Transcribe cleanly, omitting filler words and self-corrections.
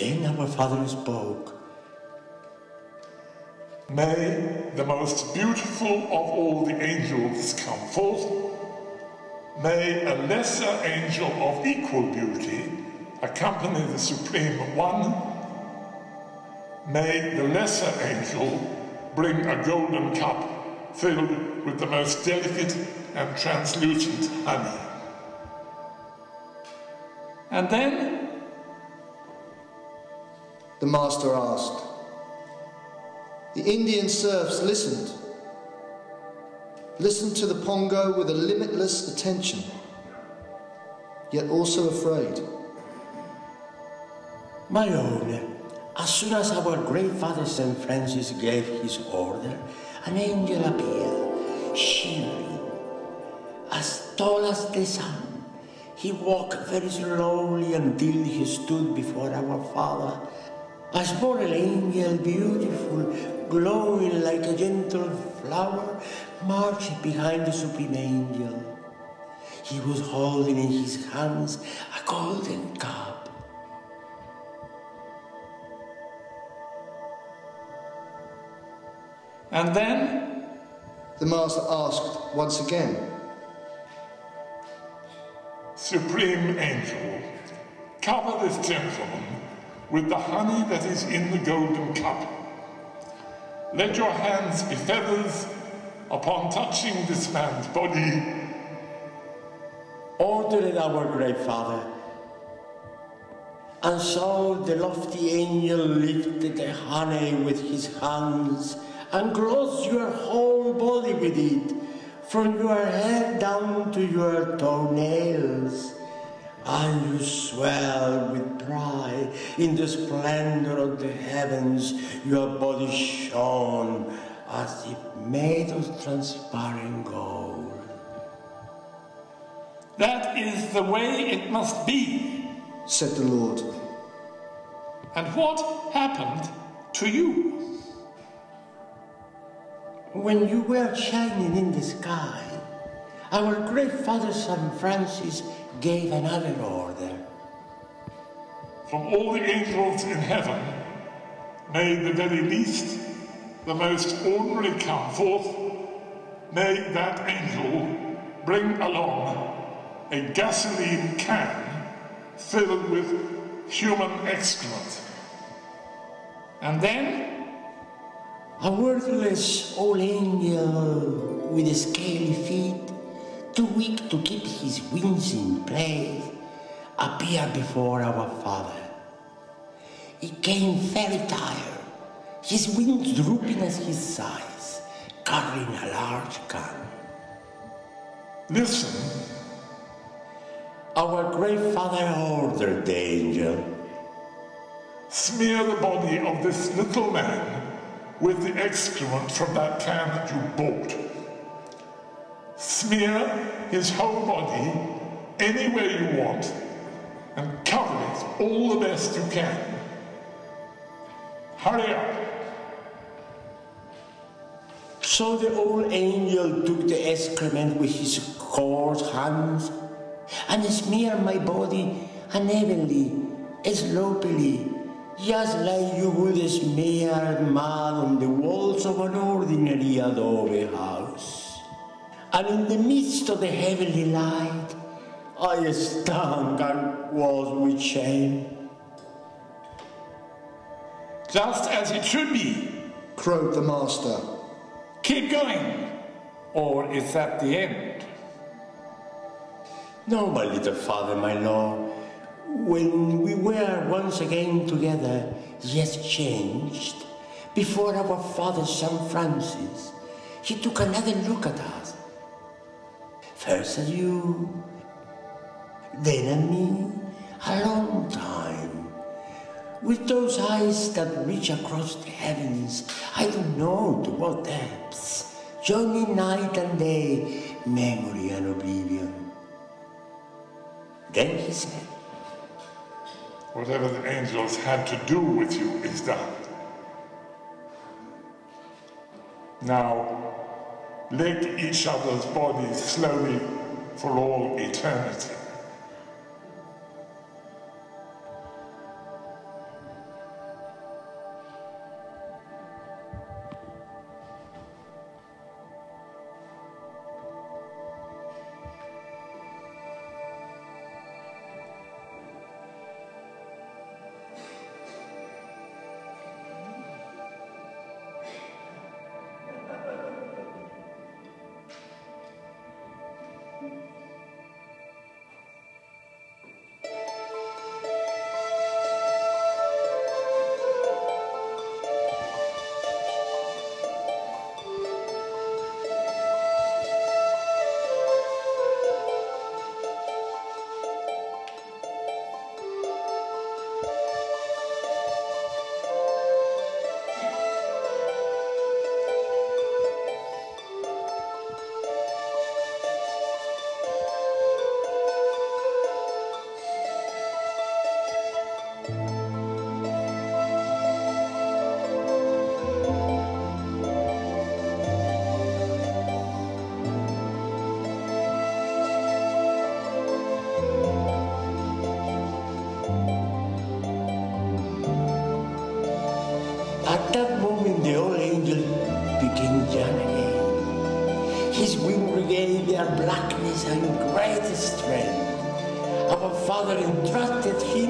Then our Father spoke. May the most beautiful of all the angels come forth. May a lesser angel of equal beauty accompany the Supreme One. May the lesser angel bring a golden cup filled with the most delicate and translucent honey. And then? The master asked. The Indian serfs listened to the Pongo with a limitless attention, yet also afraid. My lord, as soon as our great Father St. Francis gave his order, an angel appeared, shivering, as tall as the sun. He walked very slowly until he stood before our Father, a small angel, beautiful, glowing like a gentle flower, marched behind the Supreme Angel. He was holding in his hands a golden cup. And then? The master asked once again. Supreme Angel, cover this gentleman with the honey that is in the golden cup. Let your hands be feathers upon touching this man's body. Ordered our great Father. And so the lofty angel lifted the honey with his hands and clothed your whole body with it, from your head down to your toenails. And you swell with pride in the splendor of the heavens. Your body shone as if made of transparent gold. That is the way it must be, said the Lord. And what happened to you? When you were shining in the sky, our great Father St. Francis gave another order. From all the angels in heaven, may the very least, the most ordinary come forth. May that angel bring along a gasoline can filled with human excrement. And then? A worthless old angel with scaly feet, too weak to keep his wings in place, appeared before our Father. He came very tired, his wings drooping at his sides, carrying a large gun. Listen. Our great Father ordered the angel. Smear the body of this little man with the excrement from that can that you bought. Smear his whole body anywhere you want and cover it all the best you can. Hurry up. So the old angel took the excrement with his coarse hands and smeared my body unevenly, slowly, just like you would smear mud on the walls of an ordinary adobe house. And in the midst of the heavenly light, I stunk and was with shame. Just as it should be, crowed the master. Keep going, or is that the end? No, my little Father, my Lord. When we were once again together, yet changed, before our Father St. Francis, he took another look at us. First at you, then at me, a long time. With those eyes that reach across the heavens, I don't know to what depths, joining night and day, memory and oblivion. Then he said, whatever the angels had to do with you is done. Now, lick each other's bodies slowly for all eternity. At that moment, the old angel became young again. His wing regained their blackness and great strength. Our Father entrusted him